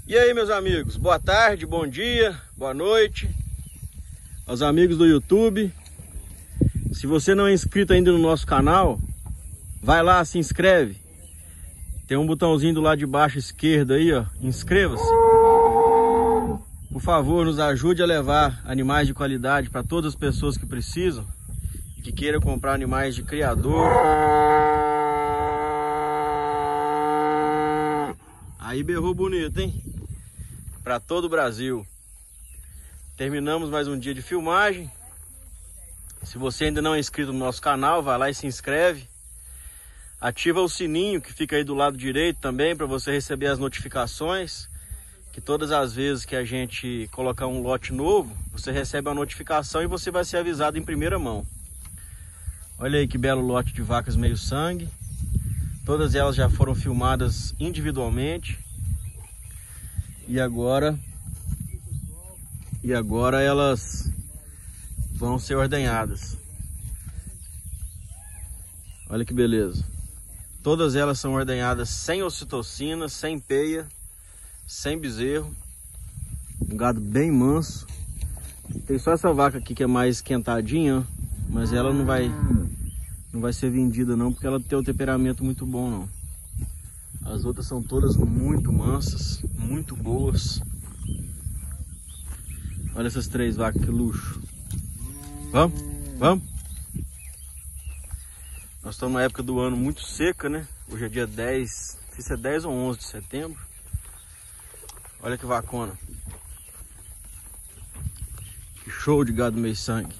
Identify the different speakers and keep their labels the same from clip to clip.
Speaker 1: E aí, meus amigos, boa tarde, bom dia, boa noite aos amigos do YouTube. Se você não é inscrito ainda no nosso canal, vai lá, se inscreve. Tem um botãozinho do lado de baixo esquerdo aí, ó, inscreva-se. Por favor, nos ajude a levar animais de qualidade para todas as pessoas que precisam e que queiram comprar animais de criador. Aí berrou bonito, hein? Para todo o Brasil. Terminamos mais um dia de filmagem. Se você ainda não é inscrito no nosso canal, vai lá e se inscreve. Ativa o sininho que fica aí do lado direito também para você receber as notificações. Que todas as vezes que a gente colocar um lote novo, você recebe a notificação e você vai ser avisado em primeira mão. Olha aí que belo lote de vacas meio sangue. Todas elas já foram filmadas individualmente. E agora elas vão ser ordenhadas. Olha que beleza. Todas elas são ordenhadas sem ocitocina, sem peia, sem bezerro. Um gado bem manso. Tem só essa vaca aqui que é mais esquentadinha, mas ela não vai ser vendida não, porque ela tem um temperamento muito bom não. As outras são todas muito mansas, muito boas. Olha essas três vacas, que luxo. Vamos? Vamos? Nós estamos na época do ano muito seca, né? Hoje é dia 10, não sei se é 10 ou 11 de setembro. Olha que vacona. Que show de gado meio sangue.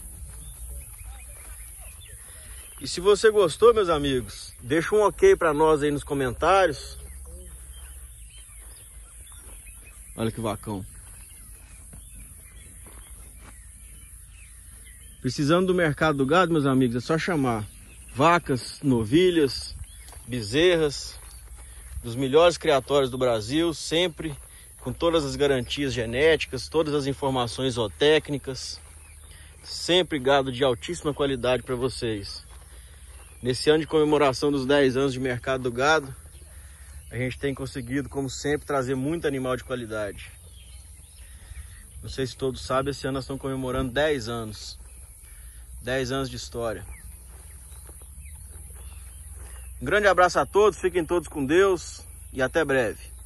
Speaker 1: E se você gostou, meus amigos, deixa um ok para nós aí nos comentários. Olha que vacão. Precisando do mercado do gado, meus amigos, é só chamar. Vacas, novilhas, bezerras, dos melhores criatórios do Brasil, sempre com todas as garantias genéticas, todas as informações zootécnicas. Sempre gado de altíssima qualidade para vocês. Nesse ano de comemoração dos 10 anos de mercado do gado, a gente tem conseguido, como sempre, trazer muito animal de qualidade. Não sei se todos sabem, esse ano nós estamos comemorando 10 anos. 10 anos de história. Um grande abraço a todos, fiquem todos com Deus e até breve.